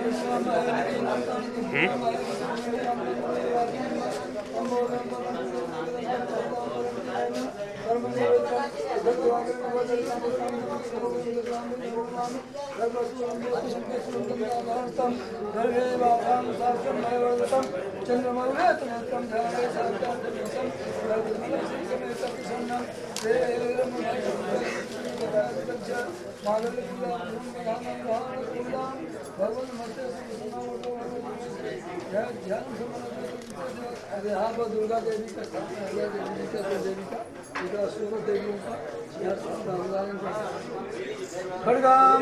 दुर्गा देवी का देवी का देवियों का खड़गाम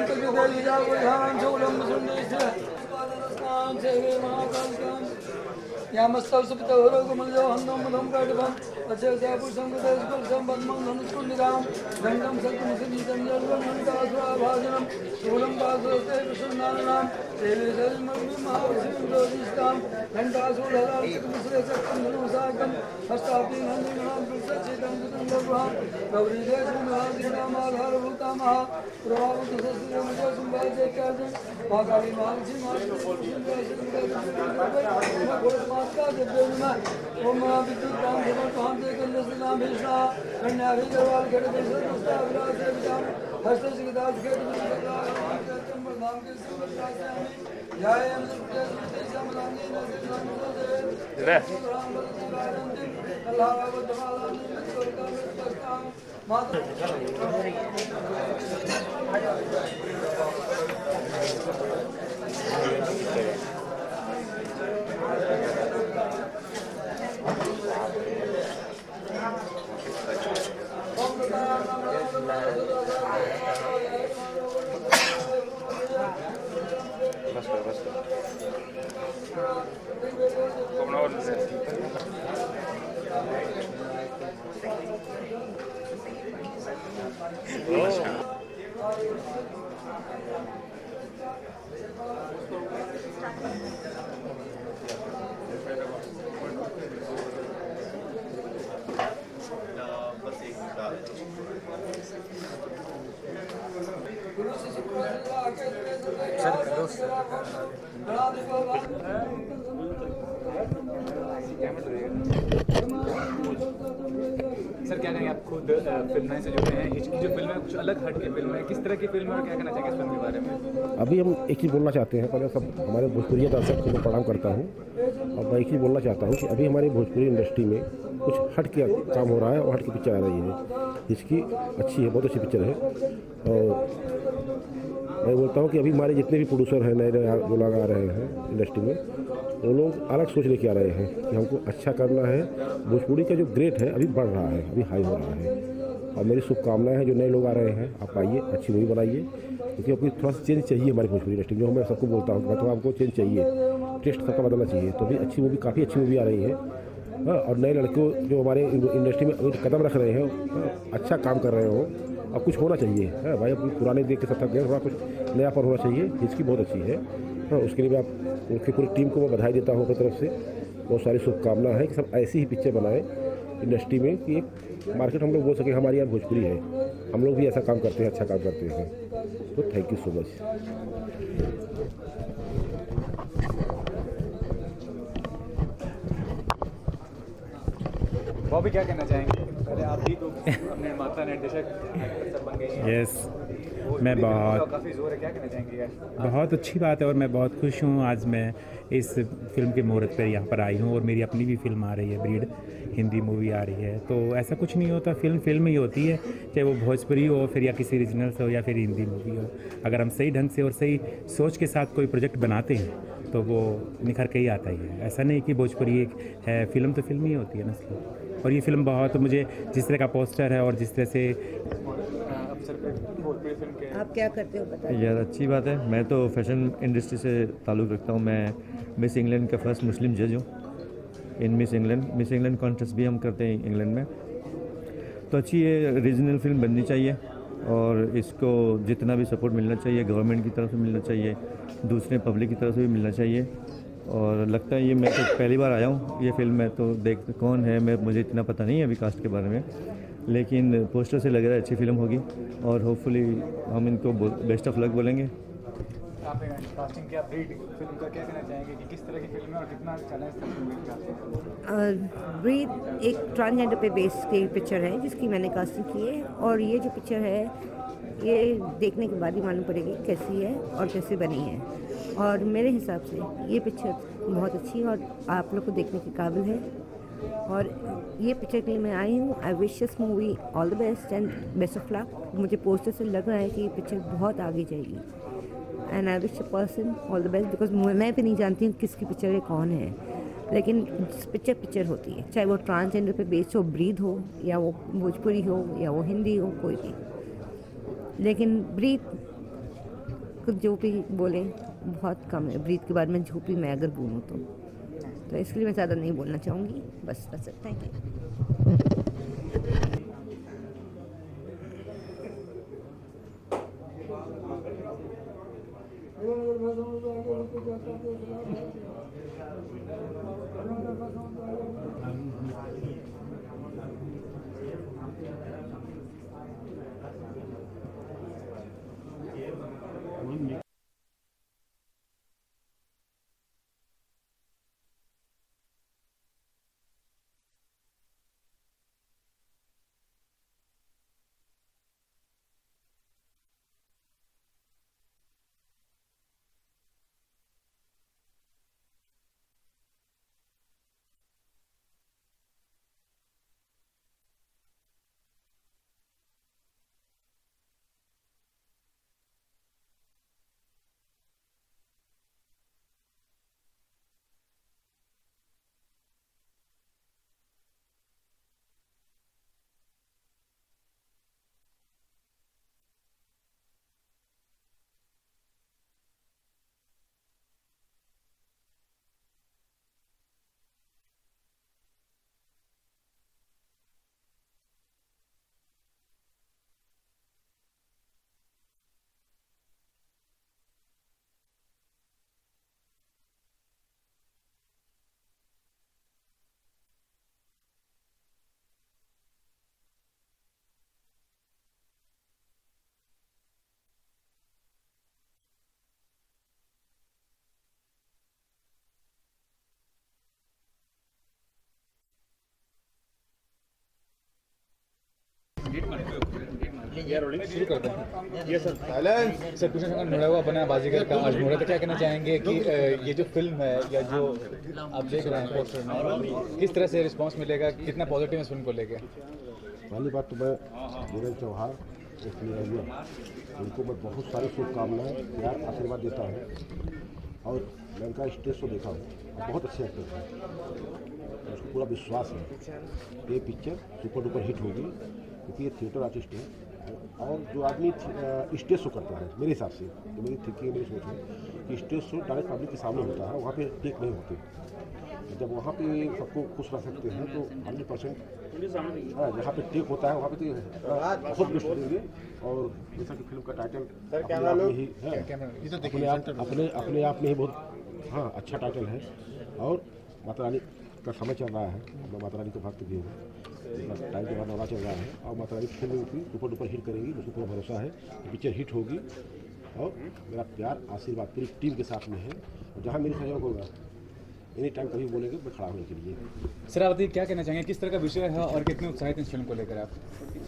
सर क्या कहेंगे आप खुद फिल्म से जुड़े हैं, इसकी जो फिल्म है कुछ अलग हट के फिल्म है, किस तरह की फिल्म है और क्या कहना चाहेंगे इस फिल्म के बारे में? अभी हम एक चीज़ बोलना चाहते हैं, पहले सब हमारे भोजपुरी दर्शक को प्रणाम करता हूँ और मैं एक चीज़ बोलना चाहता हूँ कि अभी हमारी भोजपुरी इंडस्ट्री में कुछ हट के काम हो रहा है और हट के पिक्चर आ रही है, जिसकी अच्छी है, बहुत अच्छी पिक्चर है। और मैं बोलता हूँ कि अभी हमारे जितने भी प्रोड्यूसर हैं, नए नए जो लोग आ रहे हैं इंडस्ट्री में, वो लोग अलग सोच लेके आ रहे हैं कि हमको अच्छा करना है। भोजपुरी का जो ग्रेट है अभी बढ़ रहा है, अभी हाई हो रहा है और मेरी शुभकामनाएं हैं जो नए लोग आ रहे हैं, आप आइए, अच्छी मूवी बनाइए, क्योंकि आपको थोड़ा सा चेंज चाहिए हमारी भोजपुरी इंडस्ट्री, जो मैं सबको बोलता हूँ मतलब आपको चेंज चाहिए, टेस्ट सबका बदलना चाहिए। तो अभी अच्छी मूवी, काफ़ी अच्छी मूवी आ रही है। हाँ, और नए लड़कों जो हमारे इंडस्ट्री में अभी कदम रख रहे हैं, अच्छा काम कर रहे हो, अब कुछ होना चाहिए है भाई, अपनी पुराने देख के सब थक गए, थोड़ा कुछ नया पर होना चाहिए, जिसकी बहुत अच्छी है। हाँ, उसके लिए मैं आप उनकी पूरी टीम को मैं बधाई देता हूँ अपनी तरफ से, बहुत सारी शुभकामनाएं हैं कि सब ऐसी ही पिक्चर बनाए इंडस्ट्री में कि एक मार्केट हम लोग बोल सके हमारी यार भोजपुरी है, हम लोग भी ऐसा काम करते हैं, अच्छा काम करते हैं। तो thank you so much. Bobby क्या कहना चाहेंगे? पहले आप भी तो अपने निर्माता निर्देशक बन गए हैं। यस, मैं बहुत काफ़ी जोर है, क्या कहना चाहेंगे? बहुत अच्छी बात है और मैं बहुत खुश हूँ आज मैं इस फिल्म के मुहूर्त पर यहाँ पर आई हूँ और मेरी अपनी भी फिल्म आ रही है, ब्रीड हिंदी मूवी आ रही है। तो ऐसा कुछ नहीं होता, फिल्म ही होती है, चाहे वो भोजपुरी हो फिर या किसी रीजनल से हो या फिर हिंदी मूवी हो। अगर हम सही ढंग से और सही सोच के साथ कोई प्रोजेक्ट बनाते हैं तो वो निखर के ही आता ही है। ऐसा नहीं कि भोजपुरी एक है, फिल्म तो फिल्म ही होती है ना। और ये फिल्म बहुत, मुझे जिस तरह का पोस्टर है और जिस तरह से आप क्या करते हो बताइए। यार अच्छी बात है, मैं तो फैशन इंडस्ट्री से ताल्लुक़ रखता हूँ। मैं मिस इंग्लैंड का फर्स्ट मुस्लिम जज हूँ इन मिस इंग्लैंड कॉन्टेस्ट भी हम करते हैं इंग्लैंड में। तो अच्छी ये रीजनल फिल्म बननी चाहिए और इसको जितना भी सपोर्ट मिलना चाहिए, गवर्नमेंट की तरफ से मिलना चाहिए, दूसरे पब्लिक की तरफ से भी मिलना चाहिए। और लगता है ये मैं तो पहली बार आया हूँ ये फिल्म में, तो देख कौन है, मुझे इतना पता नहीं है अभी कास्ट के बारे में, लेकिन पोस्टर से लग रहा है अच्छी फिल्म होगी और होपफुली हम इनको बेस्ट ऑफ लक बोलेंगे। आपने कास्टिंग किया ब्रीड फिल्म का, क्या कहना चाहेंगे कि किस तरह की फिल्म है और कितना चैलेंज था फिल्म का? ब्रीथ एक ट्रांसजेंडर पे बेस की पिक्चर है जिसकी मैंने कास्टिंग की है, और ये जो पिक्चर है ये देखने के बाद ही मालूम पड़ेगी कैसी है और कैसे बनी है। और मेरे हिसाब से ये पिक्चर बहुत अच्छी है और आप लोग को देखने के काबिल है। और ये पिक्चर के लिए मैं आई हूँ। I wish this movie all the best and best of luck. मुझे पोस्टर से लग रहा है कि ये पिक्चर बहुत आगे जाएगी and I wish a person all the best, because मैं भी नहीं जानती हूँ किसकी पिक्चर है, कौन है, लेकिन पिक्चर होती है, चाहे वो ट्रांसजेंडर पे बेस्ड हो, ब्रीथ हो, या वो भोजपुरी हो, या वो हिंदी हो, कोई भी। लेकिन ब्रीथ जो भी बोले बहुत कम है। ब्रीथ के बाद में झोपड़ी मैं अगर बोलूँ तो इसके लिए मैं ज़्यादा नहीं बोलना चाहूँगी। बस थैंक यू। शुरू करते हैं। ये सर कृष्ण शंकर जुड़ा हुआ बना बाजीगर का आज मुहूर्त, क्या कहना चाहेंगे कि ये जो फिल्म है या जो आप देख रहे हैं पोस्टर में, किस तरह से रिस्पांस मिलेगा, कितना पॉजिटिव है इस फिल्म को लेकर? पहली बात तो मैं वीरेंद्र चौहान उनको मैं बहुत सारी शुभकामनाएं, प्यार, आशीर्वाद देता हूँ। और मैं उनका स्टेज शो देखा हूँ, बहुत अच्छे एक्टर हैं, उसको पूरा विश्वास है ये पिक्चर सुपर डुपर हिट होगी, क्योंकि ये थिएटर आर्टिस्ट है। और जो आदमी स्टेज शो करता है, मेरे हिसाब से, तो मेरी थिंकिंग, मेरी सोच है कि स्टेज शो डायरेक्ट पब्लिक के सामने होता है, वहाँ पे टेक नहीं होते। जब वहाँ पे सबको खुश रख सकते हैं तो 100% जहाँ पे टेक होता है वहाँ पे तो बहुत बेस्ट देंगे। और जैसा कि फिल्म का टाइटल अपने आप में ही बहुत अच्छा टाइटल है। और माता रानी का समय चल रहा है, मैं माता रानी को भक्त भी हूँ, टाइम के बाद दौरा चल रहा है और माता रानी फिल्म की सुपर डुपर हिट करेंगी, मुझे पूरा भरोसा है कि पिक्चर हिट होगी। और मेरा प्यार, आशीर्वाद पूरी टीम के साथ में है। और जहाँ मेरी सहयोग होगा, एनी टाइम कभी बोलेंगे मैं खड़ा होने के लिए। सर आप क्या कहना चाहेंगे, किस तरह का विषय है और कितने उत्साहित इस फिल्म को लेकर आप?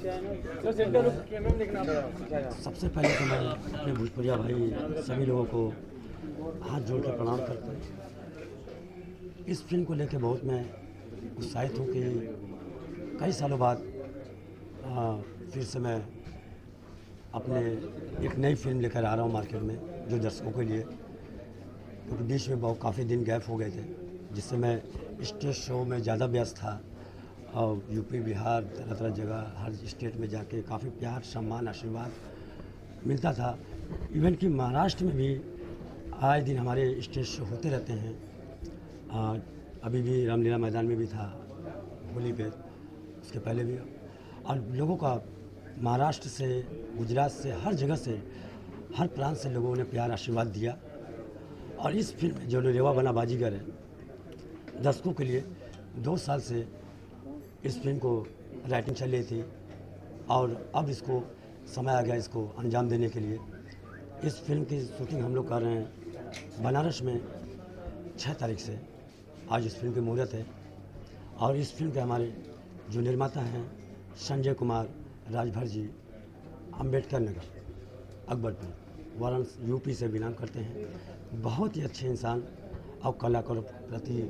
सबसे पहले तो मैं अपने भोजपुरिया भाई सभी लोगों को हाथ जोड़ कर प्रणाम करता हूँ। इस फिल्म को लेकर बहुत मैं उत्साहित हूँ कि कई सालों बाद फिर से मैं अपने एक नई फिल्म लेकर आ रहा हूँ मार्केट में, जो दर्शकों के लिए, क्योंकि बीच में बहुत काफ़ी दिन गैप हो गए थे, जिससे मैं स्टेज शो में ज़्यादा व्यस्त था और यूपी, बिहार, तरह तरह जगह हर स्टेट में जाके काफ़ी प्यार, सम्मान, आशीर्वाद मिलता था। इवन कि महाराष्ट्र में भी आए दिन हमारे स्टेज शो होते रहते हैं। अभी भी रामलीला मैदान में भी था होली पे, उसके पहले भी। और लोगों का महाराष्ट्र से, गुजरात से, हर जगह से, हर प्रांत से लोगों ने प्यार, आशीर्वाद दिया। और इस फिल्म में जो रेवा बना बाजीगर है, दर्शकों के लिए 2 साल से इस फिल्म को राइटिंग चल रही थी और अब इसको समय आ गया इसको अंजाम देने के लिए। इस फिल्म की शूटिंग हम लोग कर रहे हैं बनारस में 6 तारीख से। आज इस फिल्म की मुहूर्त है और इस फिल्म के हमारे जो निर्माता हैं संजय कुमार राजभर जी, अम्बेडकर नगर, अकबरपुर, वाराणसी, यूपी से बिलोंग करते हैं। बहुत ही अच्छे इंसान और कलाकारों के प्रति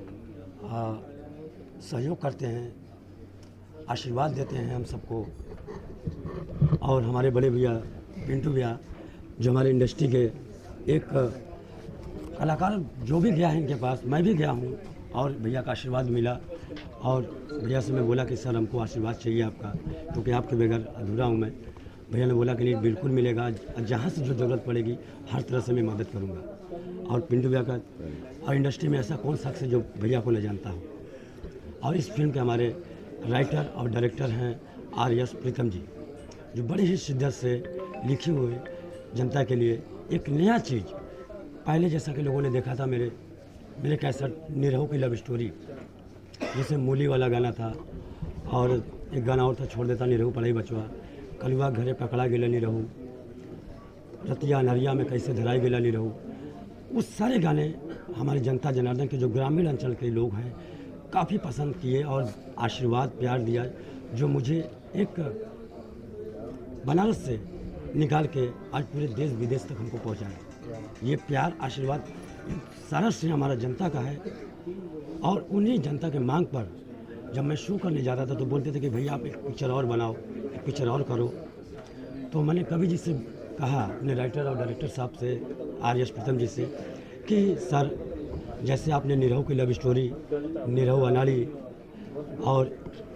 सहयोग करते हैं, आशीर्वाद देते हैं हम सबको। और हमारे बड़े भैया पिंटू भैया जो हमारे इंडस्ट्री के एक कलाकार, जो भी गया है इनके पास, मैं भी गया हूँ और भैया का आशीर्वाद मिला। और भैया से मैं बोला कि सर हमको आशीर्वाद चाहिए आपका, क्योंकि आपके बगैर अधूरा हूँ मैं। भैया ने बोला कि नहीं, बिल्कुल मिलेगा, जहाँ से जो ज़रूरत पड़ेगी हर तरह से मैं मदद करूँगा। और पिंटू भैया का, और इंडस्ट्री में ऐसा कौन शख्स है जो भैया को ले जानता हो। और इस फिल्म के हमारे राइटर और डायरेक्टर हैं आर.एस. प्रीतम जी, जो बड़ी ही शिद्दत से लिखे हुए जनता के लिए एक नया चीज़, पहले जैसा कि लोगों ने देखा था मेरे कैसेट निरहू की लव स्टोरी, जैसे मूली वाला गाना था और एक गाना और था, छोड़ देता निरहू पढ़ाई बचवा, कलुआ घरे पकड़ा गेला निरहू, रतिया नरिया में कैसे धराई गेला निरहू। उस सारे गाने हमारे जनता जनार्दन के जो ग्रामीण अंचल के लोग हैं काफ़ी पसंद किए और आशीर्वाद प्यार दिया, जो मुझे एक बनारस से निकाल के आज पूरे देश विदेश तक हमको पहुंचाया। ये प्यार आशीर्वाद सारा श्रेय हमारा जनता का है। और उन्हीं जनता के मांग पर जब मैं शो करने जाता था तो बोलते थे कि भैया आप एक पिक्चर और बनाओ, एक पिक्चर और करो। तो मैंने कवि जी से कहा, अपने राइटर और डायरेक्टर साहब से, आर.एस. प्रीतम जी से, कि सर जैसे आपने निरहू की लव स्टोरी, निरहू अनाड़ी और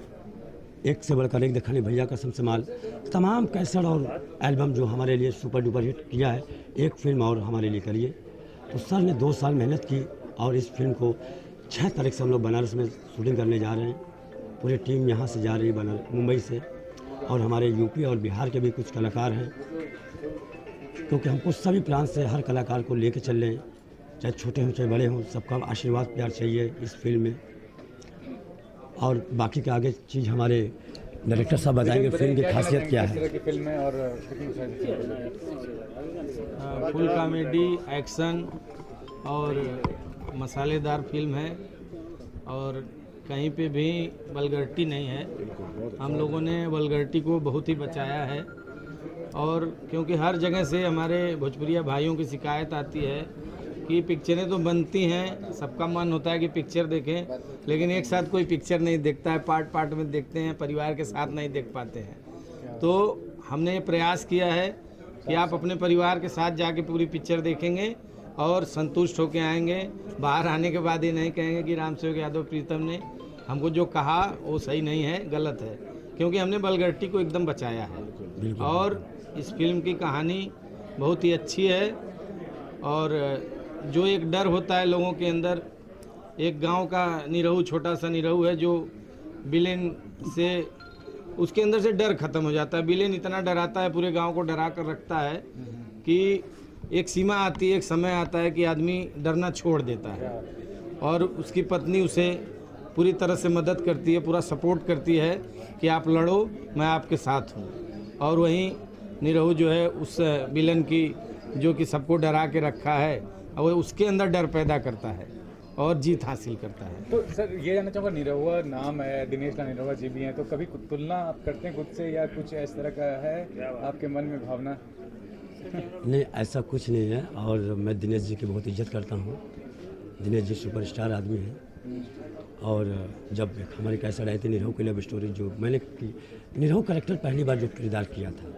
एक से बढ़कर एक देखा नहीं भैया कसम से माल, तमाम कैसेट और एल्बम जो हमारे लिए सुपर डुपर हिट किया है, एक फिल्म और हमारे लिए करिए। तो सर ने 2 साल मेहनत की और इस फिल्म को 6 तारीख से हम लोग बनारस में शूटिंग करने जा रहे हैं। पूरी टीम यहाँ से जा रही है मुंबई से, और हमारे यूपी और बिहार के भी कुछ कलाकार हैं, क्योंकि हमको सभी प्रांत से हर कलाकार को लेके चल रहे हैं, चाहे छोटे हों चाहे बड़े हों, सबका आशीर्वाद प्यार चाहिए इस फिल्म में। और बाकी के आगे चीज़ हमारे डायरेक्टर साहब बताएंगे फिल्म की खासियत क्या है। फिल्म है और फुल कॉमेडी, एक्शन और मसालेदार फिल्म है और कहीं पे भी वल्गैरिटी नहीं है। हम लोगों ने वल्गैरिटी को बहुत ही बचाया है। और क्योंकि हर जगह से हमारे भोजपुरिया भाइयों की शिकायत आती है कि पिक्चरें तो बनती हैं, सबका मन होता है कि पिक्चर देखें, लेकिन एक साथ कोई पिक्चर नहीं देखता है, पार्ट पार्ट में देखते हैं, परिवार के साथ नहीं देख पाते हैं। तो हमने ये प्रयास किया है कि आप अपने परिवार के साथ जाके पूरी पिक्चर देखेंगे और संतुष्ट होकर आएंगे। बाहर आने के बाद ये नहीं कहेंगे कि रामसेवक यादव प्रीतम ने हमको जो कहा वो सही नहीं है, गलत है, क्योंकि हमने वल्गैरिटी को एकदम बचाया है। और इस फिल्म की कहानी बहुत ही अच्छी है। और जो एक डर होता है लोगों के अंदर, एक गांव का निरहू, छोटा सा निरहू है जो विलेन से, उसके अंदर से डर खत्म हो जाता है। विलेन इतना डराता है, पूरे गांव को डरा कर रखता है कि एक सीमा आती है, एक समय आता है कि आदमी डरना छोड़ देता है। और उसकी पत्नी उसे पूरी तरह से मदद करती है, पूरा सपोर्ट करती है कि आप लड़ो, मैं आपके साथ हूँ। और वहीं निरहू जो है उस विलन की, जो कि सबको डरा के रखा है, और उसके अंदर डर पैदा करता है और जीत हासिल करता है। तो सर ये जानना चाहूँगा, निरहुआ नाम है, दिनेश लाल निरहुआ जी भी हैं, तो कभी तुलना आप करते हैं खुद से या कुछ इस तरह का है आपके मन में भावना? नहीं, ऐसा कुछ नहीं है। और मैं दिनेश जी की बहुत इज्जत करता हूँ। दिनेश जी सुपरस्टार आदमी हैं। और जब हमारी कैसेट आई थी निरहू की लव स्टोरी, जो मैंने निरहू कैरेक्टर पहली बार जो किरदार किया था,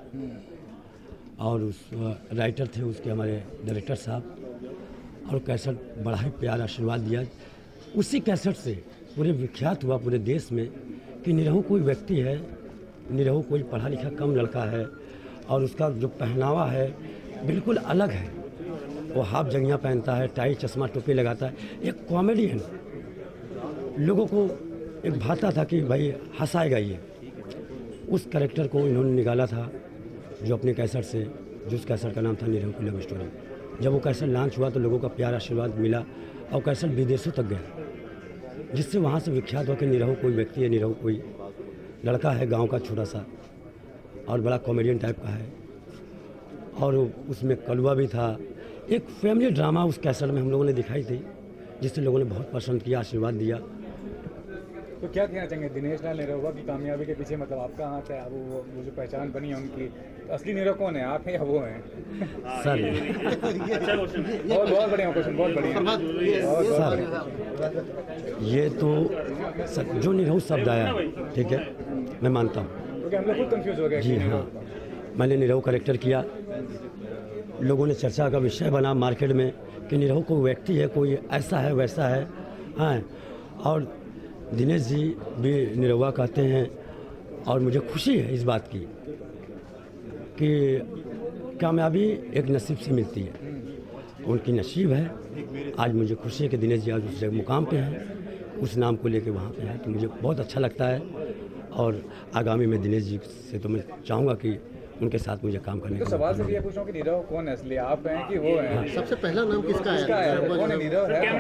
और उस राइटर थे उसके हमारे डायरेक्टर साहब, और कैसेट बड़ा ही प्यार आशीर्वाद दिया। उसी कैसेट से पूरे विख्यात हुआ पूरे देश में कि निरहू कोई व्यक्ति है, निरहू कोई पढ़ा लिखा कम लड़का है, और उसका जो पहनावा है बिल्कुल अलग है। वो हाफ जंगिया पहनता है, टाई चश्मा टोपी लगाता है, एक कॉमेडियन। लोगों को एक भाता था कि भाई हंसाएगा ये। उस कैरेक्टर को इन्होंने निकाला था जो अपने कैसेट से, जिस कैसेट का नाम था निरहू की लव स्टोरी। जब वो कैसेट लॉन्च हुआ तो लोगों का प्यार आशीर्वाद मिला और कैसेट विदेशों तक गया, जिससे वहाँ से विख्यात हो कि निरहू कोई व्यक्ति है, निरहू कोई लड़का है गांव का छोटा सा और बड़ा कॉमेडियन टाइप का है। और उसमें कलवा भी था। एक फैमिली ड्रामा उस कैसेट में हम लोगों ने दिखाई थी, जिससे लोगों ने बहुत पसंद किया, आशीर्वाद दिया। तो क्या कहना चाहेंगे दिनेश लाल निरहुआ की कामयाबी के पीछे, मतलब आपका हाथ है, अब वो जो पहचान बनी है उनकी, तो असली नीरव कौन है, आप हैं या वो हैं? सर बहुत बढ़िया क्वेश्चन, बहुत बढ़िया सर, ये तो जो निरहु शब्द आया, ठीक है, मैं मानता हूँ, क्योंकि हम लोग खुद कंफ्यूज हो गए। जी हाँ, मैंने निरहु कैरेक्टर किया, लोगों ने चर्चा का विषय बना मार्केट में कि निरहु कोई व्यक्ति है, कोई ऐसा है वैसा है, हाँ। और दिनेश जी भी निरहुआ कहते हैं, और मुझे खुशी है इस बात की कि कामयाबी एक नसीब से मिलती है, उनकी नसीब है। आज मुझे खुशी है कि दिनेश जी आज उस मुकाम पे हैं, उस नाम को लेके वहाँ पे हैं, तो मुझे बहुत अच्छा लगता है। और आगामी में दिनेश जी से तो मैं चाहूँगा कि उनके साथ मुझे काम करने तो का सवाल से ये पूछूं कि नीरव कौन है असली, आप हैं कि वो हैं? सबसे पहला नाम किसका है? कौन है नीरव है?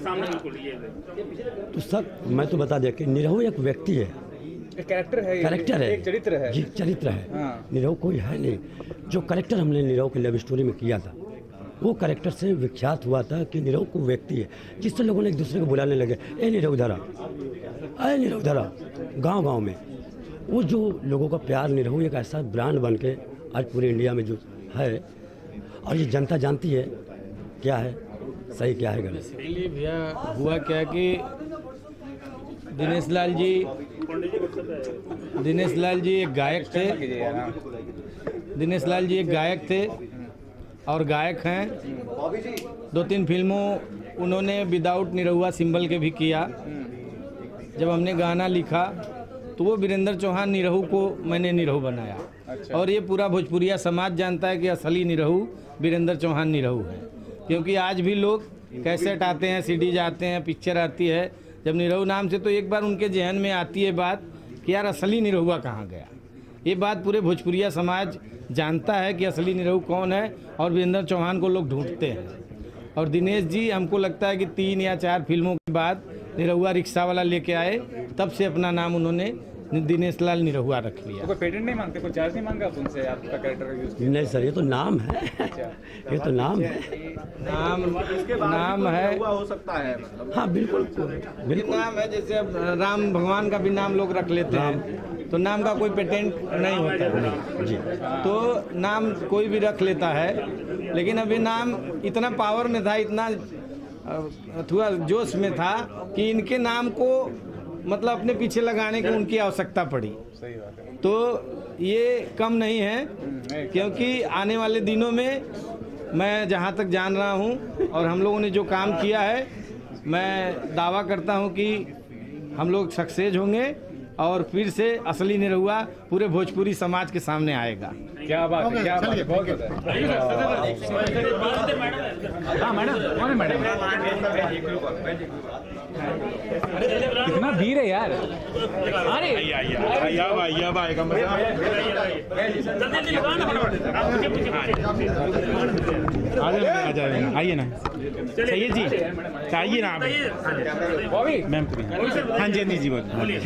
तो सर मैं तो बता दिया कि निरहु एक व्यक्ति है, एक कैरेक्टर है, कैरेक्टर है, एक चरित्र है। जी चरित्र है। हाँ। निरहु कोई है नहीं। जो कैरेक्टर हमने निरहु की लव स्टोरी में किया था, वो कैरेक्टर से विख्यात हुआ था कि निरहु को व्यक्ति है, जिससे लोगों ने एक दूसरे को बुलाने लगे, ए निरहु धरा, अरे निरहु धरा, गाँव में। वो जो लोगों का प्यार, निरहु एक ऐसा ब्रांड बन के आज पूरे इंडिया में जो है, और ये जनता जानती है क्या है सही, क्या है गलत। इसलिए भैया हुआ क्या कि दिनेश लाल जी एक गायक थे, दिनेश लाल जी एक गायक थे और गायक हैं। 2-3 फिल्मों उन्होंने विदाउट निरहुआ सिंबल के भी किया। जब हमने गाना लिखा तो वो वीरेंद्र चौहान निरहु को मैंने निरहु बनाया। अच्छा। और ये पूरा भोजपुरिया समाज जानता है कि असली निरहु वीरेंद्र चौहान निरहु है, क्योंकि आज भी लोग कैसेट आते हैं, सीडीज आते हैं, पिक्चर आती है, जब निरहु नाम से तो एक बार उनके जहन में आती है बात कि यार असली निरहुआ कहाँ गया। ये बात पूरे भोजपुरिया समाज जानता है कि असली निरहु कौन है, और वीरेंद्र चौहान को लोग ढूंढते हैं। और दिनेश जी हमको लगता है कि 3 या 4 फिल्मों के बाद निरहुआ रिक्शा वाला लेके आए, तब से अपना नाम उन्होंने दिनेश लाल निरहुआ रख लिया। तो कोई पेटेंट नहीं मांगते, कोई चार्ज नहीं मांगा आप उनसे आपका कैरेक्टर यूज किया? नहीं सर, ये तो नाम है। ये तो नाम है, नाम है, हो सकता है मतलब। हाँ बिल्कुल बिल्कुल नाम है। जैसे अब राम भगवान का भी नाम लोग रख लेते हैं, तो नाम का कोई पेटेंट नहीं होता जी। तो नाम कोई भी रख लेता है, लेकिन अभी नाम इतना पावर में था, इतना थोड़ा जोश में था कि इनके नाम को मतलब अपने पीछे लगाने की उनकी आवश्यकता पड़ी। सही बात है। तो ये कम नहीं है, क्योंकि आने वाले दिनों में मैं जहाँ तक जान रहा हूँ और हम लोगों ने जो काम किया है, मैं दावा करता हूँ कि हम लोग सक्सेस होंगे और फिर से असली निरहुआ पूरे भोजपुरी समाज के सामने आएगा। क्या बात है, क्या बात है, बहुत बहुत हाँ मैडम, कौन है मैडम? कितना भीड़ है यार। अरे आइए ना सैयद जी, आइए ना आप। मैम हाँ जी जी बोलिए।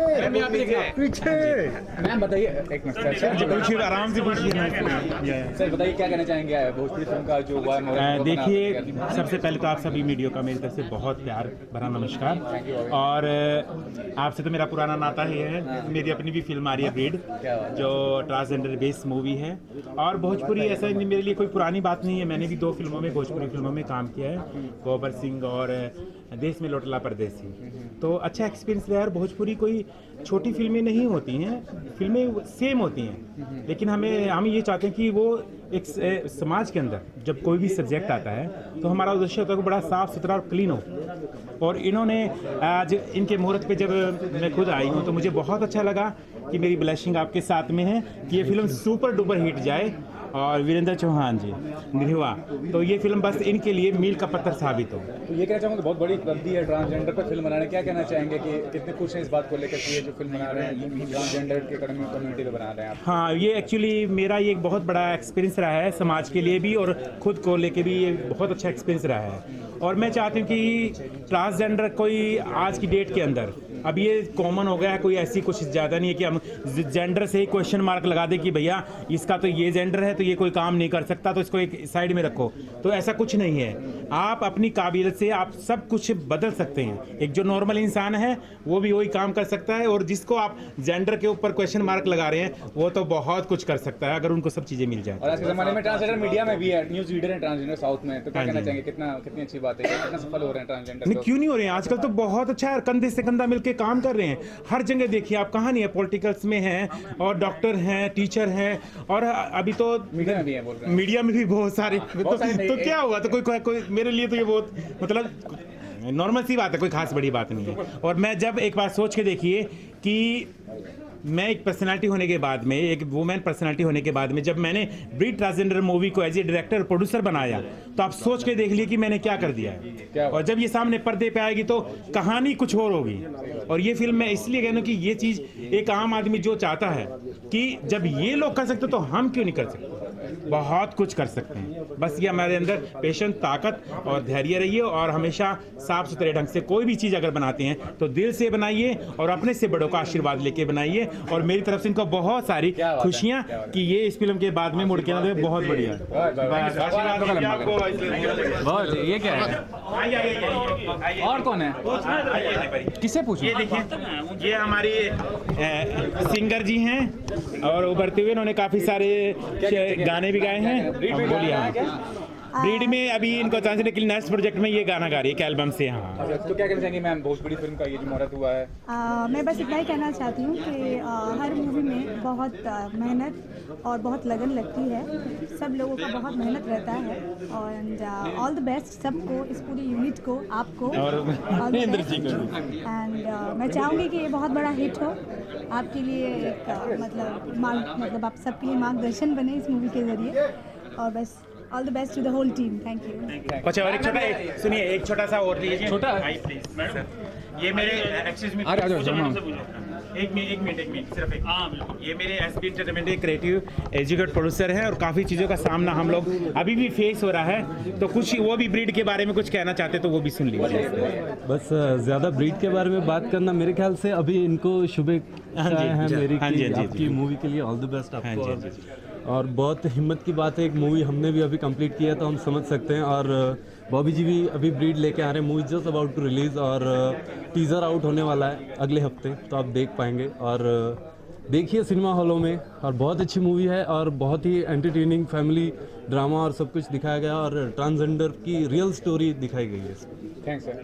मैम बताइए, एक मिनट पूछिए, आराम से पूछिए। सर बताइए क्या कहना चाहेंगे भोजपुरी फिल्म का जो हुआ है? देखिए, सबसे पहले तो आप सभी मीडिया का मेरी तरफ से बहुत प्यार भरा नमस्कार। और आपसे तो मेरा पुराना नाता ही है। मेरी अपनी भी फिल्म आ रही है ब्रीड, जो ट्रांसजेंडर बेस्ड मूवी है। और भोजपुरी ऐसा मेरे लिए कोई पुरानी बात नहीं है। मैंने भी 2 फिल्मों में, भोजपुरी फिल्मों में काम किया है, गोबर सिंह और देश में लौटला परदेसी। तो अच्छा एक्सपीरियंस रहा है। भोजपुरी कोई छोटी फिल्में नहीं होती हैं, फिल्में सेम होती हैं, लेकिन हम ये चाहते हैं कि वो एक समाज के अंदर जब कोई भी सब्जेक्ट आता है तो हमारा उद्देश्य होता है कि बड़ा साफ सुथरा और क्लीन हो। और इन्होंने आज इनके मुहूर्त पे जब मैं खुद आई हूँ तो मुझे बहुत अच्छा लगा कि मेरी ब्लेसिंग आपके साथ में है कि ये फिल्म सुपर डुपर हिट जाए। और वीरेंद्र चौहान जी निरहुआ, तो ये फिल्म बस इनके लिए मील का पत्थर साबित हो। तो ये कहना चाहूँगा बहुत बड़ी उपलब्धि है ट्रांसजेंडर पर फिल्म बनाने। क्या कहना चाहेंगे कि कितने खुश हैं इस बात को लेकर कि ये जो फिल्म बना रहे हैं ट्रांसजेंडर के कम्युनिटी को बना रहे हैं आप? हाँ, ये एक्चुअली मेरा ये एक बहुत बड़ा एक्सपीरियंस रहा है, समाज के लिए भी और खुद को लेके भी ये बहुत अच्छा एक्सपीरियंस रहा है। और मैं चाहती हूँ कि ट्रांसजेंडर कोई आज की डेट के अंदर अब ये कॉमन हो गया है, कोई ऐसी कुछ ज़्यादा नहीं है कि हम जेंडर से ही क्वेश्चन मार्क लगा दे कि भैया इसका तो ये जेंडर है तो ये कोई काम नहीं कर सकता तो इसको एक साइड में रखो। तो ऐसा कुछ नहीं है, आप अपनी काबिलियत से आप सब कुछ बदल सकते हैं। एक जो नॉर्मल इंसान है वो भी वही काम कर सकता है, और जिसको आप जेंडर के ऊपर क्वेश्चन मार्क लगा रहे हैं वो तो बहुत कुछ कर सकता है अगर उनको सब चीज़ें मिल जाए। और आज के ज़माने में ट्रांसजेंडर मीडिया में भी है, न्यूज़ रीडर है ट्रांसजेंडर साउथ में, तो क्या कहना चाहेंगे, कितनी अच्छी बात है, कितना सफल हो रहे हैं ट्रांसजेंडर? नहीं, क्यों नहीं हो रहे हैं, आजकल तो बहुत अच्छा है, कंधे से कंधा मिलके काम कर रहे हैं। हर जगह देखिए आप, कहाँ नहीं है, पॉलिटिकल्स में हैं और डॉक्टर हैं, टीचर हैं, और अभी तो मीडिया में भी है, बोल रहे हैं मीडिया में भी बहुत सारे। तो क्या हुआ, तो कोई मेरे लिए तो ये बहुत मतलब नॉर्मल सी बात है, कोई खास बड़ी बात नहीं है। और मैं जब एक बार सोच के देखिए कि मैं एक पर्सनालिटी होने के बाद में, एक वुमेन पर्सनालिटी होने के बाद में, जब मैंने ब्रीड ट्रांसजेंडर मूवी को एज ए डायरेक्टर प्रोड्यूसर बनाया, तो आप सोच के देख लिए कि मैंने क्या कर दिया है। और जब ये सामने पर्दे पे आएगी तो कहानी कुछ और होगी। और ये फिल्म मैं इसलिए कह रहा हूँ कि ये चीज़ एक आम आदमी जो चाहता है कि जब ये लोग कर सकते तो हम क्यों नहीं कर सकते, बहुत कुछ कर सकते हैं। बस ये हमारे अंदर पेशेंस, ताकत और धैर्य रहिए, और हमेशा साफ सुथरे ढंग से कोई भी चीज़ अगर बनाते हैं तो दिल से बनाइए और अपने से बड़ों का आशीर्वाद लेके बनाइए। और मेरी तरफ से इनको बहुत सारी खुशियाँ कि ये इस फिल्म के बाद में मुड़ के आना बहुत बढ़िया। बहुत, ये क्या है और कौन है, किसे पूछूं? ये देखिए, ये हमारी सिंगर जी हैं और उभरते हुए इन्होंने काफ़ी सारे गाने भी गाए हैं। बोलिए। ब्रीड में अभी इनको ट्रांसलेट के लिए नेक्स्ट प्रोजेक्ट में ये गाना गा रही है, एक एल्बम से। हाँ, तो क्या कहना चाहेंगे मैम, बहुत बड़ी फिल्म का ये जो मुहूर्त हुआ है? मैं बस इतना ही कहना चाहती हूँ कि हर मूवी में बहुत मेहनत और बहुत लगन लगती है, सब लोगों का बहुत मेहनत रहता है। और ऑल द बेस्ट सबको, इस पूरी यूनिट को, आपको और एंड मैं चाहूँगी कि ये बहुत बड़ा हिट हो, आपके लिए एक मतलब आप सबके लिए मार्गदर्शन बने इस मूवी के ज़रिए। और बस all the best to the whole team, thank you. अच्छा, और एक छोटा, सुनिए, एक छोटा सा और लीजिए। छोटा प्लीज मैडम, ये मेरे एक्सक्यूज मी, एक मिनट सिर्फ एक, ये मेरे एसपी एंटरटेनमेंट के क्रिएटिव एजुकेट प्रोड्यूसर हैं और काफ़ी चीज़ों का सामना हम लोग अभी भी फेस हो रहा है, तो कुछ वो भी ब्रीड के बारे में कुछ कहना चाहते तो वो भी सुन लीजिए। बस ज़्यादा ब्रीड के बारे में बात करना, मेरे ख्याल से अभी इनको शुभकामनाएं हैं मेरी कि आपकी मूवी के लिए ऑल द बेस्ट आपको। और बहुत हिम्मत की बात है, एक मूवी हमने भी अभी कंप्लीट किया तो हम समझ सकते हैं। और बॉबी जी भी अभी ब्रीड लेके आ रहे हैं, movie just about to release, और टीज़र आउट होने वाला है अगले हफ्ते, तो आप देख पाएंगे। और देखिए सिनेमा हॉलों में, और बहुत अच्छी मूवी है और बहुत ही एंटरटेनिंग फैमिली ड्रामा और सब कुछ दिखाया गया, और ट्रांसजेंडर की रियल स्टोरी दिखाई गई है। Thanks sir.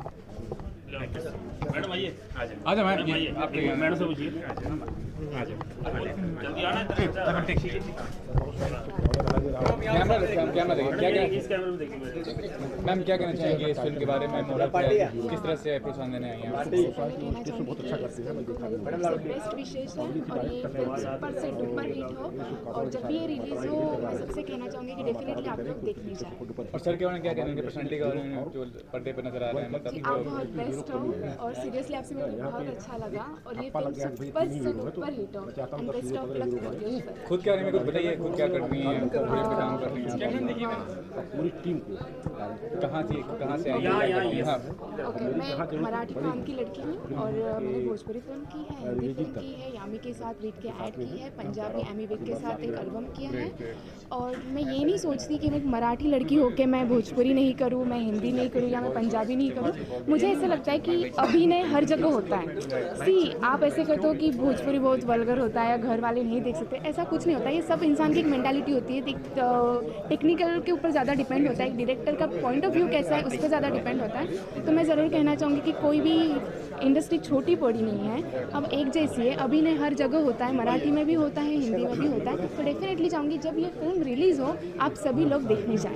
मैडम आइए, आ जाओ मैम, आप मैडम से पूछिए, जल्दी आना। कैमरा देखिए, मैम क्या कहना चाहेंगे इस फिल्म के बारे में, किस तरह से प्रोत्साहन देने आई हैं? बहुत अच्छा करती है, बेस्ट विशेष है और ये फिल्म सुपर हिट हो, और जब भी ये रिलीज हो मैं सबसे कहना चाहूँगी कि डेफिनेटली आप लोग देखने जाएं। और सर के बारे में क्या कहना है, पर्सनालिटी के बारे में जो पर्दे पर नजर आ रहे हैं, मतलब आप बहुत बेस्ट हो, और सीरियसली आपसे मुझे बहुत अच्छा लगा, और ये फिल्म सुपर हिट हो, and best of luck for your film. खुद के बारे में कुछ बताइए, खुद क्या कर रही हैं, काम कर रही हैं, पूरी टीम को कहाँ से आई हैं? ओके, मैं मराठी काम की लड़की हूँ, और मैंने भोजपुरी फिल्म की है, हिंदी फिल्म की है, यामी के साथ रीत के ऐड की है, पंजाबी एमी विक के साथ एक एल्बम किया है। और मैं ये नहीं सोचती कि मैं एक मराठी लड़की होकर मैं भोजपुरी नहीं करूँ, मैं हिंदी नहीं करूँ, या मैं पंजाबी नहीं करूँ। मुझे ऐसा लगता है कि अभिनय हर जगह होता है। सी, आप ऐसे कहते हो कि भोजपुरी बहुत वल्गर होता है या घर वाले नहीं देख सकते, ऐसा कुछ नहीं होता। ये सब इंसान की एक मेंटालिटी होती है, टेक्निकल के ऊपर ज़्यादा डिपेंड होता है, डायरेक्टर का पॉइंट ऑफ व्यू कैसा है उस पर ज़्यादा डिपेंड होता है। तो मैं ज़रूर कहना चाहूँगी कि कोई भी इंडस्ट्री छोटी बड़ी नहीं है, अब एक जैसी है, अभिनय हर जगह होता है, मराठी में भी होता है, हिंदी में भी होता है। तो डेफिनेटली चाहूँगी जब ये फिल्म रिलीज़ हो आप सभी लोग देखने जाएँ।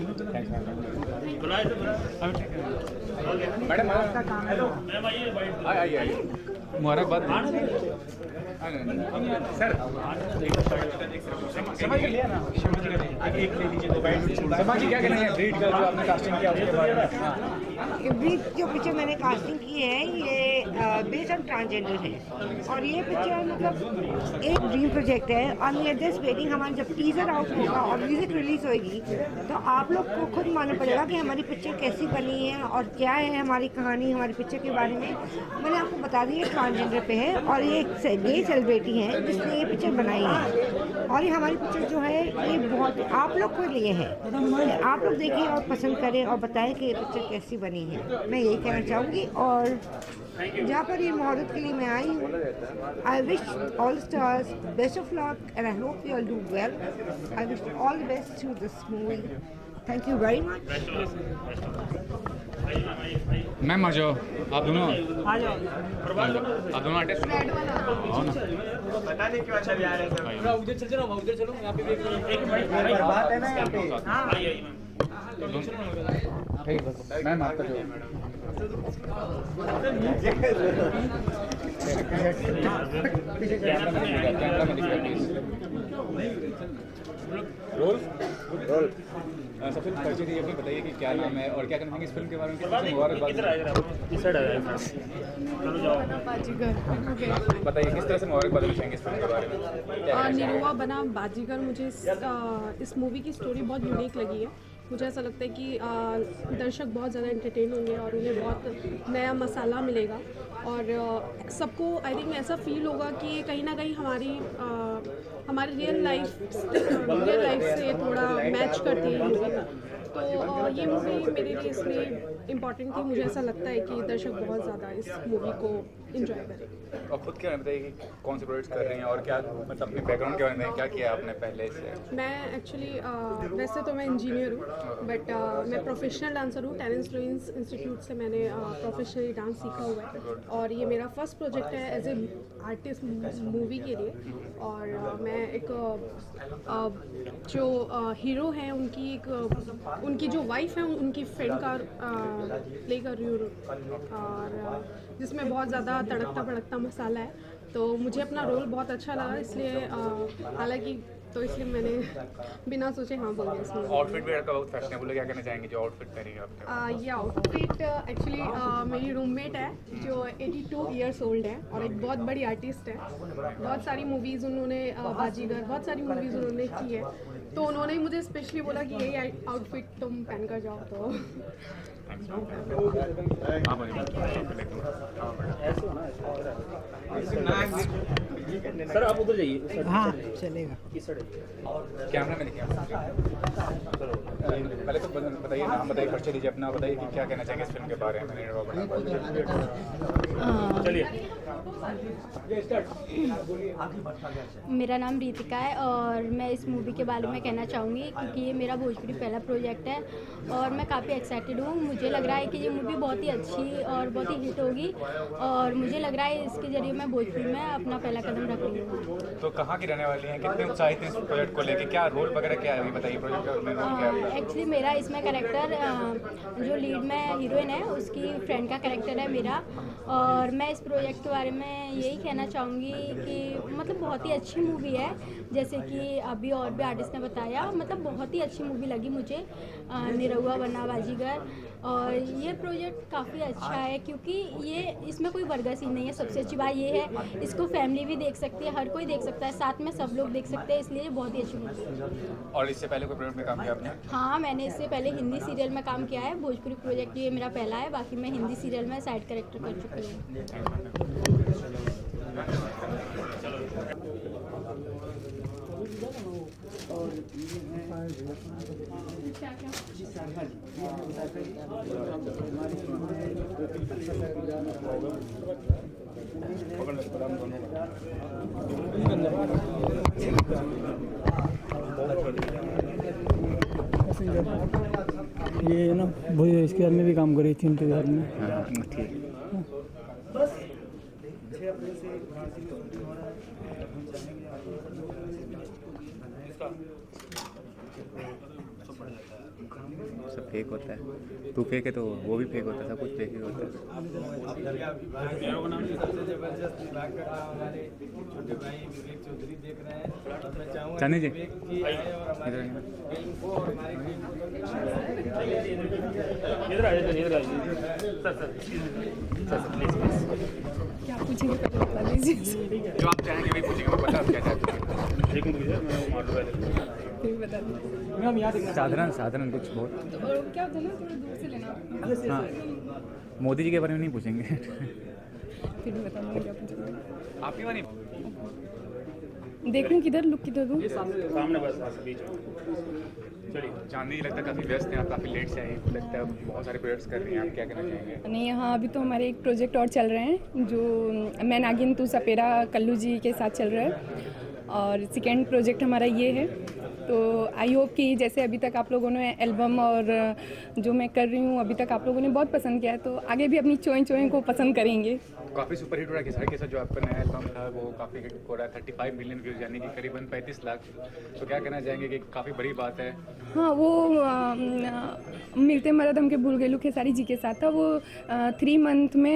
मैडम मुबारकबाद। सर समझ लिया ना, एक ले लीजिए, समा जी क्या कहना है ब्रीड का जो आपने कास्टिंग किया उसके बारे में? ब्रीड जो पिक्चर मैंने कास्टिंग की है ये बेस्ड ऑन ट्रांसजेंडर है और ये पिक्चर मतलब एक ड्रीम प्रोजेक्ट है और वी आर जस्ट वेटिंग। हमारा जब टीजर आउट होगा और म्यूजिक रिलीज होगी तो आप लोग को खुद मालूम पड़ेगा कि हमारी पिक्चर कैसी बनी है और क्या है हमारी कहानी हमारी पिक्चर के बारे में। मैंने आपको बता दी है ट्रांसजेंडर पे है और ये एक गे सेलिब्रिटी है जिसने ये पिक्चर बनाई है और ये हमारी पिक्चर जो है ये बहुत आप लोग के लिए है। आप लोग देखिए और पसंद करें और बताएं कि ये पिक्चर कैसी बनी है, मैं यही कहना चाहूँगी। और जहाँ पर ये मुहूर्त के लिए मैं आई हूँ, I wish all stars best of luck and I hope you all do well. I wish all the best to this movie. Thank you very much. Ma'am आ जाओ, आप दोनों आ जाओ, आप दोनों आर्टिस्ट आओ ना। पता नहीं क्यों अच्छा बिहार है सर। उधर चल चलो, उधर चलो, यहाँ पे एक बात है ना यहाँ पे। मैम आपका जो कैमरा में दिख रोल रोल सबसे परिचय दीजिए, अपनी बताइए कि क्या नाम है और क्या कहना चाहेंगे इस फिल्म के बारे में? बताइए किस तरह से मुबारकबाद देना चाहेंगे इस फिल्म के बारे में? निरुआ बनाम बाजीगर, मुझे इस मूवी की स्टोरी बहुत यूनिक लगी है। मुझे ऐसा लगता है कि दर्शक बहुत ज़्यादा एंटरटेन होंगे और उन्हें बहुत नया मसाला मिलेगा और सबको आई थिंक ऐसा फील होगा कि कहीं ना कहीं हमारी रियल लाइफ से थोड़ा मैच करती है मूवी। तो ये मूवी मेरे लिए इसलिए इम्पॉर्टेंट थी। मुझे ऐसा लगता है कि दर्शक बहुत ज़्यादा इस मूवी को एंजॉय करें। और खुद क्या बताइए कि कौन से प्रोजेक्ट्स कर रही हैं और क्या मतलब अपने बैकग्राउंड के बारे में क्या किया आपने पहले से? मैं एक्चुअली वैसे तो मैं इंजीनियर हूँ बट मैं प्रोफेशनल डांसर हूँ। टेरेंस लुइस इंस्टीट्यूट से मैंने प्रोफेशनली डांस सीखा हुआ है और ये मेरा फर्स्ट प्रोजेक्ट है एज ए आर्टिस्ट मूवी के लिए। और मैं एक जो हीरो हैं उनकी जो वाइफ है उनकी फ्रेंड का प्ले कर रही हूँ और जिसमें बहुत ज़्यादा तड़कता भड़कता मसाला है। तो मुझे अपना रोल बहुत अच्छा लगा, इसलिए हालांकि तो इसलिए मैंने बिना सोचे हाँ बोल दिया। आउटफिट भी आपका बहुत फैशनेबल है, क्या कहना चाहेंगे जो आउटफिट पहनी है आपने? ये आउटफिट एक्चुअली मेरी रूममेट है जो 82 ईयर्स ओल्ड है और एक बहुत बड़ी आर्टिस्ट है। बहुत सारी मूवीज़ उन्होंने बाजीगर बहुत सारी मूवीज़ उन्होंने की है, तो उन्होंने मुझे स्पेशली बोला कि यही आउटफिट तुम पहन कर जाओ। तो सर आप उधर जाइए। हाँ चलेगा। कैमरा में देखिए। पहले तो बताइए नाम बताइए, परिचय दीजिए अपना, बताइए कि क्या कहना चाहेंगे इस फिल्म के बारे में? चलिए। मेरा नाम रितिका है और मैं इस मूवी के बारे में कहना चाहूँगी क्योंकि ये मेरा भोजपुरी पहला प्रोजेक्ट है और मैं काफ़ी एक्साइटेड हूँ। मुझे लग रहा है कि ये मूवी बहुत ही अच्छी और बहुत ही हिट होगी और मुझे लग रहा है इसके जरिए मैं भोजपुरी में अपना पहला कदम रख रही हूँ। तो कहाँ की रहने वाली हैं, कितने उत्साहित हैं इस प्रोजेक्ट को लेके, क्या रोल वगैरह क्या है बताइए प्रोजेक्ट में? एक्चुअली मेरा इसमें कैरेक्टर जो लीड में हीरोइन है उसकी फ्रेंड का कैरेक्टर है मेरा। और मैं इस प्रोजेक्ट के बारे में यही कहना चाहूँगी कि मतलब बहुत ही अच्छी मूवी है, जैसे कि अभी और भी आर्टिस्ट ने बताया, मतलब बहुत ही अच्छी मूवी लगी मुझे निरुआ बनाम बाजीगर। और ये प्रोजेक्ट काफ़ी अच्छा है क्योंकि ये इसमें कोई वर्गा सीन नहीं है। सबसे अच्छी बात ये है इसको फैमिली भी देख सकती है, हर कोई देख सकता है, साथ में सब लोग देख सकते हैं, इसलिए बहुत ही अच्छी मूवी है। और इससे पहले कोई प्रोजेक्ट में काम किया आपने? हाँ मैंने इससे पहले हिंदी सीरियल में काम किया है। भोजपुरी प्रोजेक्ट ये मेरा पहला है, बाकी मैं हिंदी सीरियल में साइड कैरेक्टर कर चुकी हूँ। ये ना वो इसके घर में भी काम करी थी उनके घर में। ठीक। सब फेक होता है, तू फेक है तो वो भी फेक होता है, सब कुछ फेक ही होता है। चांदी जी क्या पूछेंगे बता दीजिए। जो आप चाहेंगे वही पूछेंगे, वो बता क्या चाहते हैं। साधारण कुछ बहुत क्या होता है ना, थोड़ा दूर से लेना। हाँ, मोदी जी के बारे में नहीं पूछेंगे। फिर भी बताऊँगा क्या पूछेंगे। आपके बारे में देखूं किधर, लुक किधर दूं? सामने बस बीच में। चलिए, चांदनी लगता है काफ़ी व्यस्त हैं आप, काफ़ी लेट से आए, लगता है बहुत सारे प्रोजेक्ट्स कर रही हैं आप, क्या कहना चाहेंगे? नहीं, हाँ अभी तो हमारे एक प्रोजेक्ट और चल रहे हैं जो मैं नागिन तू सपेरा कल्लू जी के साथ चल रहा है, और सेकेंड प्रोजेक्ट हमारा ये है। तो आई होप कि जैसे अभी तक आप लोगों ने एल्बम और जो मैं कर रही हूँ अभी तक आप लोगों ने बहुत पसंद किया है, तो आगे भी अपनी चोएं को पसंद करेंगे। काफ़ी सुपर हिट हो रहा है किसाई के साथ, जो आपका नया एल्बम था वो काफ़ी हिट हो रहा है, 35 मिलियन व्यूज़ यानी कि करीबन 35 लाख। तो क्या कहना चाहेंगे कि काफ़ी बड़ी बात है? हाँ, वो मिलते मरद हमके भूल गए खेसारी जी के साथ था, वो 3 मंथ में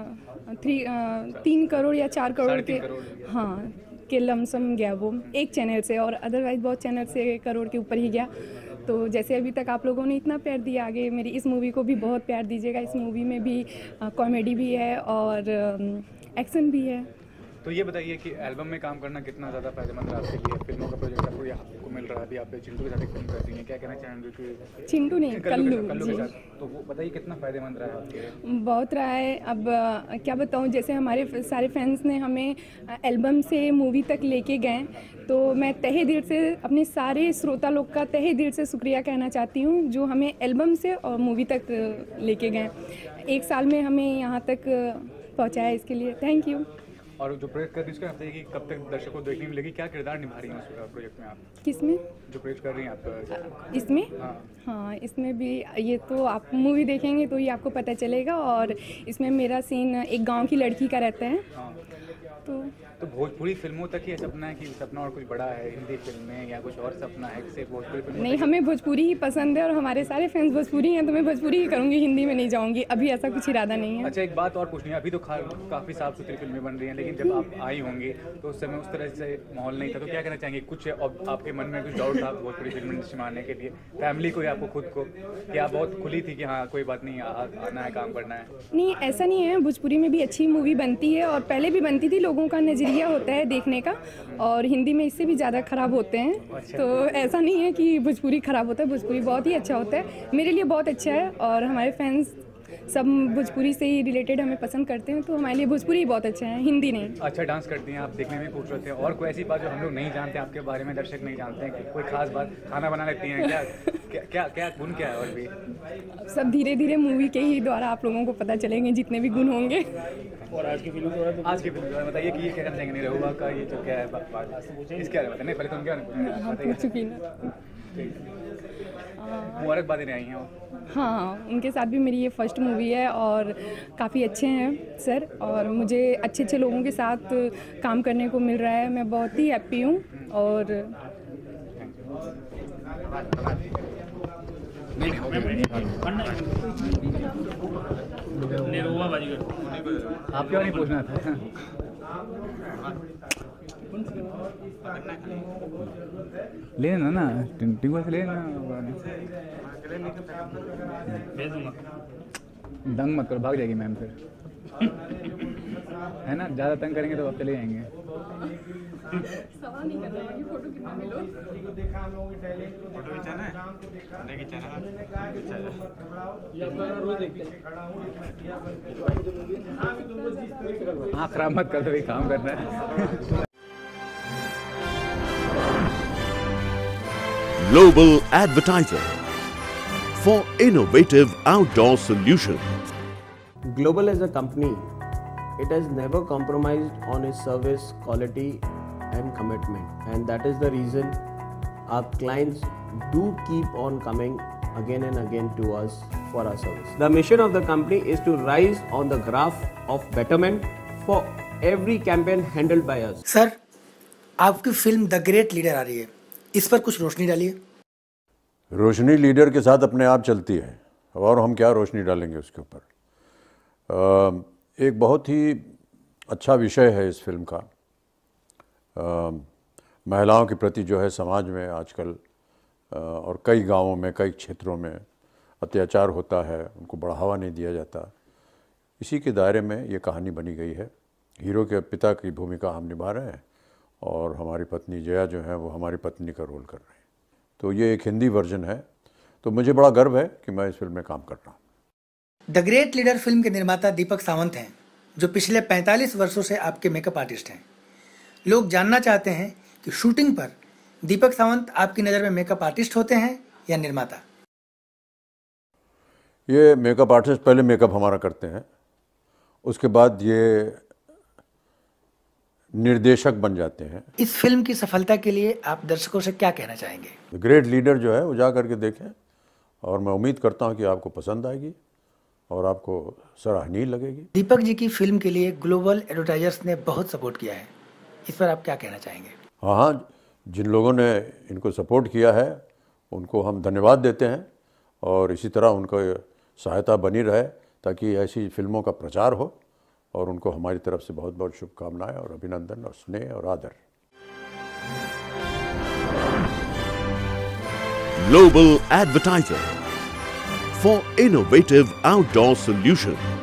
3 करोड़ या 4 करोड़ के, हाँ के लमसम गया वो एक चैनल से, और अदरवाइज बहुत चैनल से करोड़ के ऊपर ही गया। तो जैसे अभी तक आप लोगों ने इतना प्यार दिया, आगे मेरी इस मूवी को भी बहुत प्यार दीजिएगा। इस मूवी में भी कॉमेडी भी है और एक्शन भी है। तो ये बताइए कि एल्बम में काम करना कितना ज़्यादा फायदेमंद रहा आपके लिए? फिल्मों का प्रोजेक्ट आपको आपको मिल रहा है, अभी आप चिंटू के साथ एक फिल्म कर रही हैं, क्या कहना चाहेंगे कि चिंटू नहीं कल्लू के साथ, तो वो बताइए कितना फायदेमंद रहा है आपके लिए? बहुत रहा है। अब क्या बताऊं, जैसे हमारे सारे फैंस ने हमें एल्बम से मूवी तक लेके गए, तो मैं तहे दिल से अपने सारे श्रोता लोग का तहे दिल से शुक्रिया कहना चाहती हूँ, जो हमें एल्बम से और मूवी तक लेके गए। 1 साल में हमें यहाँ तक पहुँचाया, इसके लिए थैंक यू। और जो प्रोजेक्ट कर रही है उसका बताइए कि कब तक दर्शकों को देखने मिलेगी, क्या किरदार निभा रही हैं उस प्रोजेक्ट में आप? किसमें? जो प्रोजेक्ट कर रही हैं आप इसमें? हाँ, इसमें भी ये तो आप मूवी देखेंगे तो ही आपको पता चलेगा। और इसमें मेरा सीन एक गांव की लड़की का रहता है। तो भोजपुरी फिल्मों तक ही सपना है कि सपना और कुछ बड़ा है हिंदी फिल्म में, या कुछ और सपना है कि भोजपुरी फिल्म? नहीं, हमें भोजपुरी ही पसंद है और हमारे सारे फैंस भोजपुरी हैं, तो मैं भोजपुरी ही करूँगी, हिंदी में नहीं जाऊँगी। अभी ऐसा कुछ इरादा नहीं है। अच्छा, एक बात और पूछनी है, अभी तो काफ़ी साफ सुथरी फिल्में बन रही हैं, लेकिन जब आप आई होंगी तो उस समय उस तरह से माहौल नहीं था, तो क्या कहना चाहेंगे? कुछ आपके मन में कुछ डाउट था भोजपुरी फिल्म इंडस्ट्री में आने के लिए, फैमिली को या आपको खुद को, कि आप बहुत खुली थी कि हाँ कोई बात नहीं, आना है, काम करना है? नहीं, ऐसा नहीं है, भोजपुरी में भी अच्छी मूवी बनती है और पहले भी बनती थी। लोगों का नज़रिया होता है देखने का, और हिंदी में इससे भी ज़्यादा ख़राब होते हैं। तो ऐसा नहीं है कि भोजपुरी ख़राब होता है, भोजपुरी बहुत ही अच्छा होता है, मेरे लिए बहुत अच्छा है। और हमारे फैंस सब भोजपुरी से ही रिलेटेड हमें पसंद करते हैं, तो हमारे लिए भोजपुरी ही बहुत अच्छा है, हिंदी नहीं। अच्छा डांस करती हैं आप, देखने में खूबसूरत है। और कोई ऐसी बात जो हम लोग नहीं जानते आपके बारे में, दर्शक नहीं जानते हैं, कि कोई खास बात? खाना बना लेती हैं क्या? क्या गुण क्या है? और भी सब धीरे धीरे मूवी के ही द्वारा आप लोगों को पता चलेंगे, जितने भी गुण होंगे। और आज की फिल्म बताइए कि ये क्या कहना चाहेंगे रहुआ का, ये जो क्या है इसके बारे में? नहीं, पहले तो हम क्या पूछ चुकी ना, मुबारकबादें आई हैं। हाँ, उनके साथ भी मेरी ये फर्स्ट मूवी है और काफ़ी अच्छे हैं सर, और मुझे अच्छे अच्छे लोगों के साथ काम करने को मिल रहा है, मैं बहुत ही हैप्पी हूँ। और आप क्यों नहीं पूछना था? लेना ना, टिंगल से लेना, दंग मत करो, भाग जाएगी मैम फिर, है ना? ज़्यादा तंग करेंगे तो आप चले जाएंगे। सवाल नहीं करना है, फोटो कितना मिलो? फोटो खिंचाना है, हाँ खराब मत कर दो, भाई काम करना है। Global Advertiser for innovative outdoor solutions. Global as a company, it has never compromised on its service quality and commitment, and that is the reason our clients do keep on coming again and again to us for our service. The mission of the company is to rise on the graph of betterment for every campaign handled by us. Sir, आपकी film the great leader आ रही है, इस पर कुछ रोशनी डालिए। रोशनी leader के साथ अपने आप चलती है और हम क्या रोशनी डालेंगे उसके ऊपर। एक बहुत ही अच्छा विषय है इस फिल्म का। महिलाओं के प्रति जो है समाज में आजकल और कई गांवों में, कई क्षेत्रों में अत्याचार होता है, उनको बढ़ावा नहीं दिया जाता। इसी के दायरे में ये कहानी बनी गई है। हीरो के पिता की भूमिका हम निभा रहे हैं और हमारी पत्नी जया जो है वो हमारी पत्नी का रोल कर रहे हैं। तो ये एक हिंदी वर्जन है, तो मुझे बड़ा गर्व है कि मैं इस फिल्म में काम कर रहा हूँ। द ग्रेट लीडर फिल्म के निर्माता दीपक सावंत हैं, जो पिछले 45 वर्षों से आपके मेकअप आर्टिस्ट हैं। लोग जानना चाहते हैं कि शूटिंग पर दीपक सावंत आपकी नज़र में मेकअप आर्टिस्ट होते हैं या निर्माता? ये मेकअप आर्टिस्ट पहले मेकअप हमारा करते हैं, उसके बाद ये निर्देशक बन जाते हैं। इस फिल्म की सफलता के लिए आप दर्शकों से क्या कहना चाहेंगे? द ग्रेट लीडर जो है वो जा करके देखें और मैं उम्मीद करता हूँ कि आपको पसंद आएगी और आपको सराहनीय लगेगी। दीपक जी की फिल्म के लिए ग्लोबल एडवर्टाइजर्स ने बहुत सपोर्ट किया है, इस पर आप क्या कहना चाहेंगे? हाँ, जिन लोगों ने इनको सपोर्ट किया है उनको हम धन्यवाद देते हैं और इसी तरह उनको सहायता बनी रहे ताकि ऐसी फिल्मों का प्रचार हो और उनको हमारी तरफ से बहुत बहुत शुभकामनाएं और अभिनंदन और स्नेह और आदर। Global Advertiser for innovative outdoor solutions.